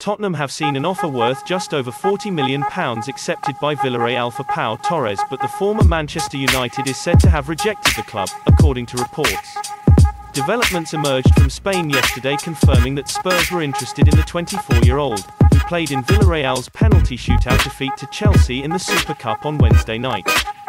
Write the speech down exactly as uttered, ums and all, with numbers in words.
Tottenham have seen an offer worth just over forty million pounds accepted by Villarreal for Pau Torres, but the former Manchester United is said to have rejected the club, according to reports. Developments emerged from Spain yesterday confirming that Spurs were interested in the twenty-four-year-old, who played in Villarreal's penalty shootout defeat to Chelsea in the Super Cup on Wednesday night.